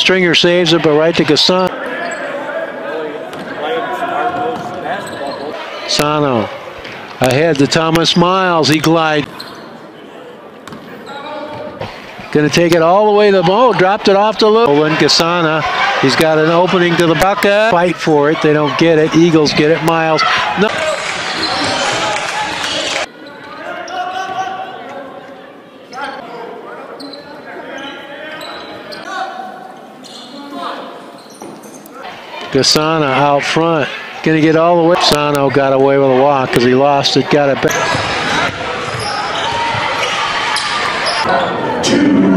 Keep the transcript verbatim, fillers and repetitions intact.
Stringer saves it, but right to Gasana. Sano ahead to Thomas Miles. He glides. Going to take it all the way to the ball. Dropped it off to Lou. And Gasana, he's got an opening to the bucket. Fight for it. They don't get it. Eagles get it. Miles. No. Gasana out front. Going to get all the way. Sano got away with a walk because he lost it. Got it back. Two.